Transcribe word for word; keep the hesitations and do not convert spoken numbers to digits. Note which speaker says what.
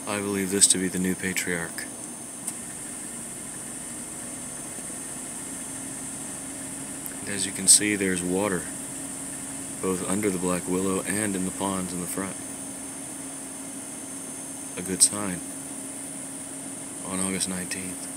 Speaker 1: I believe this to be the new patriarch. And as you can see, there's water, both under the black willow and in the ponds in the front. A good sign on August nineteenth.